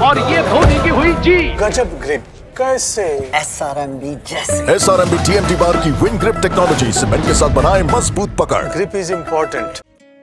और ये धोनी की हुई जी। गजब ग्रिप कैसे? SRMB जैसे। SRMB TMT बार की विन ग्रिप टेक्नोलॉजी सीमेंट के साथ बनाए मजबूत पकड़। Grip is important.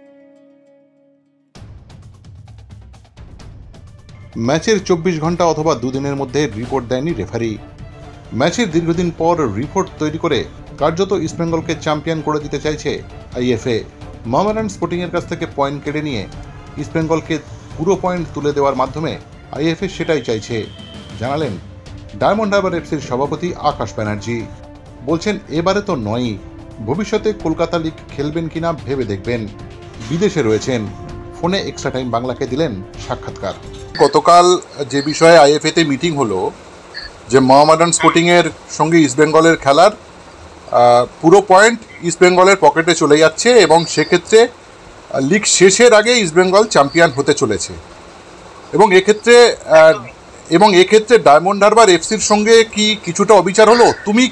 ম্যাচের 24 ঘন্টা অথবা দুদিনের মধ্যে রিপোর্ট দেয়নি রেফারি। ম্যাচের দীর্ঘদিন পর রিপোর্ট তৈরি করে কার্যত ইস্টবেঙ্গলকে চ্যাম্পিয়ন করে দিতে চাইছে আইএফএ। মোহামেডান স্পোর্টিংয়ের কাছ থেকে পয়েন্ট কেড়ে নিয়ে ইস্টবেঙ্গলকে পুরো পয়েন্ট তুলে দেওয়ার মাধ্যমে আইএফএ সেটাই চাইছে, জানালেন ডায়মন্ড হারবার এফসির সভাপতি আকাশ ব্যানার্জি। বলছেন এবারে তো নয়ই, ভবিষ্যতে কলকাতা লিগ খেলবেন কিনা ভেবে দেখবেন। বিদেশে রয়েছেন। ফোনে এক্সট্রা টাইম বাংলাকে দিলেন সাক্ষাৎকার। গতকাল যে বিষয়ে আইএফএতে মিটিং হলো যে মোহামেডান স্পোর্টিংয়ের সঙ্গে ইস্টবেঙ্গলের খেলার পুরো পয়েন্ট ইস্টবেঙ্গলের পকেটে চলে যাচ্ছে এবং সেক্ষেত্রে লিগ শেষের আগে ইস্টবেঙ্গল চ্যাম্পিয়ন হতে চলেছে এবং এক্ষেত্রে ডায়মন্ড হারবার এফসির সঙ্গে কি কিছুটা অবিচার হলো? তুমি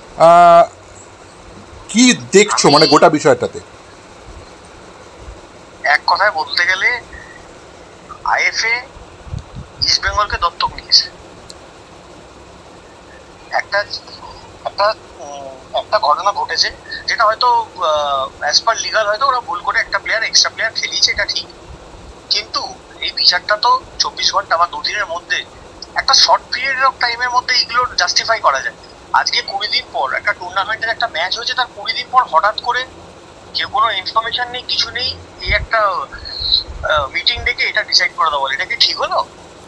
কি দেখছো মানে গোটা বিষয়টাতে? এক কথায় বলতে গেলে আইএফএ ইস্টবেঙ্গলকে দত্তক নিয়েছে। একটা ঘটনা ঘটেছে যেটা হয়তো অ্যাজ পার লিগাল হয়তো ওরা ভুল করে একটা এক্সট্রা প্লেয়ার খেলিয়েছে, এটা ঠিক, কিন্তু এই বিচারটা তো 24 ঘন্টা বা দুদিনের মধ্যে একটা শর্ট পিরিয়ড অফ টাইমের মধ্যে এগুলো জাস্টিফাই করা যায়। আজকে 20 দিন পর একটা টুর্নামেন্টের একটা ম্যাচ হয়েছে, তার 20 দিন পর হঠাৎ করে কেউ কোনো ইনফরমেশন নেই, কিছু নেই, এই একটা মিটিং ডেকে এটা ডিসাইড করে দেওয়া, এটা কি ঠিক হলো?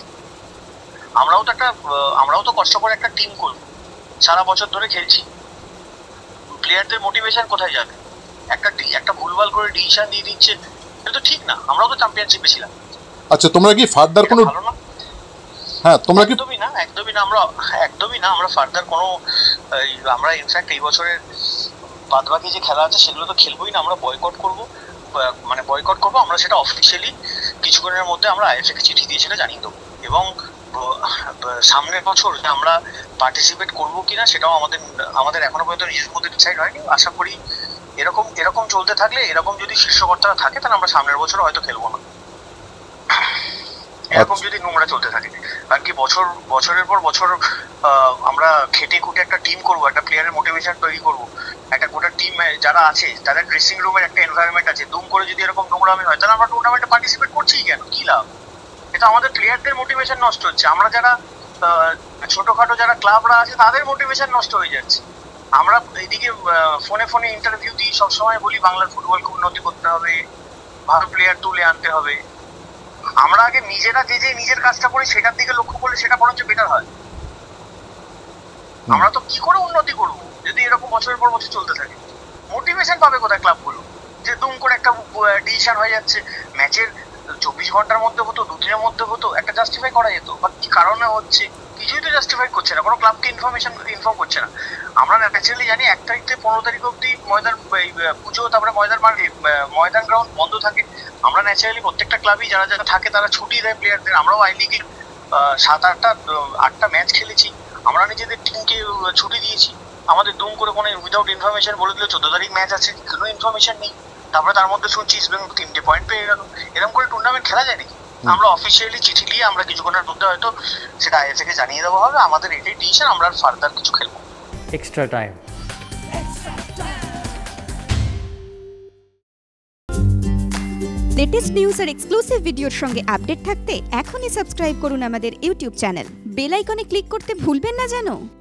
আমরাও তো কষ্ট করে একটা টিম করবো, সারা বছর ধরে খেলছি, প্লেয়ারদের মোটিভেশন কোথায় যাবে? একটা ভুলভাল করে ডিসিশন দিয়ে দিচ্ছে, এটা তো ঠিক না। আমরাও তো চ্যাম্পিয়নশিপে ছিলাম। আচ্ছা, তোমরা কি ফার্দার কোনো ভালো না? হ্যাঁ, তোমরা কি একদমই না, আমরা ফার্দার কোনো আমরা ইনফ্যাক্ট এই বছরের বাদবাকি যে খেলা আছে সেগুলো তো খেলবোই না, আমরা বয়কট করবো। আমরা সেটা অফিসিয়ালি কিছুক্ষণের মধ্যে আমরা আইএফএ কে চিঠি দিয়ে সেটা জানিয়ে দেবো এবং সামনের বছর আমরা পার্টিসিপেট করবো কিনা সেটাও আমাদের এখনো পর্যন্ত নিজের মধ্যে ডিসাইড হয়নি। আশা করি এরকম চলতে থাকলে, এরকম যদি শীর্ষকর্তারা থাকে তাহলে আমরা সামনের বছর হয়তো খেলবো না, এরকম যদি নোংরা চলতে থাকে। কারণ কি বছরের পর বছর আমরা খেটে খুঁটে একটা টিম করবো, একটা প্লেয়ারের মোটিভেশন তৈরি করবো, একটা গোটা টিম যারা আছে তাদের ড্রেসিং রুমের একটা এনভায়রনমেন্ট আছে, দুম করে যদি এরকম নোংরামি হয় তাহলে আমরা টুর্নামেন্টে পার্টিসিপেট করছি কেন? কি লাভ? এটা আমাদের প্লেয়ারদের মোটিভেশন নষ্ট হচ্ছে, আমরা যারা ছোটখাটো যারা ক্লাবরা আছে তাদের মোটিভেশন নষ্ট হয়ে যাচ্ছে। আমরা এইদিকে ফোনে ইন্টারভিউ দিই, সবসময় বলি বাংলার ফুটবলকে উন্নতি করতে হবে, ভালো প্লেয়ার তুলে আনতে হবে। আমরা আগে নিজেরা যে নিজের কাজটা করি সেটার দিকে লক্ষ্য করলে সেটা বরঞ্চ বেটার হয়। আমরা তো কি করে উন্নতি করব যদি এরকম বছরের পর বছর চলতে থাকে? মোটিভেশন পাবে কোথায় ক্লাবগুলো? যে দুম করে একটা ডিসিশন হয়ে যাচ্ছে, ম্যাচের 24 ঘন্টার মধ্যে হতো, দুদিনের মধ্যে হতো, একটা জাস্টিফাই করা যেত, বা কি কারণে হচ্ছে কিছুই তো জাস্টিফাই করছে না, কোনো ক্লাবকে ইনফর্ম করছে না। আমরা ন্যাচারালি জানি 1 তারিখ থেকে 15 তারিখ অব্দি ময়দান পুজো, তারপরে ময়দান গ্রাউন্ড বন্ধ থাকে। আমরা ন্যাচারালি প্রত্যেকটা ক্লাবই যারা থাকে তারা ছুটি দেয় প্লেয়ারদের। আমরাও আই লিগে 7-8টা ম্যাচ খেলেছি, আমরা নিজেদের টিমকে ছুটি দিয়েছি। আমাদের দুম করে কোনো উইদাউট ইনফরমেশন বলে দিল 14 তারিখ ম্যাচ আছে, কোনো ইনফরমেশন নেই, তারপরে তার মধ্যে শুনছি ইস্টবেঙ্গল 3টে পয়েন্ট পেয়ে গেল। এরকম করে টুর্নামেন্ট খেলা যায় নাকি? আমরা অফিসিয়ালি চিঠি দিয়ে আমরা কিছুক্ষণের মধ্যে হয়তো সেটা আইএফএ কে জানিয়ে দেওয়া হবে, আমাদের এটাই ডিসিশন, আমরা ফার্দার কিছু খেলবো। Extra time. লেটেস্ট নিউজ আর এক্সক্লুসিভ ভিডিওর সঙ্গে আপডেট থাকতে এখনই সাবস্ক্রাইব করুন আমাদের ইউটিউব চ্যানেল। বেল আইকনে ক্লিক করতে ভুলবেন না যেন।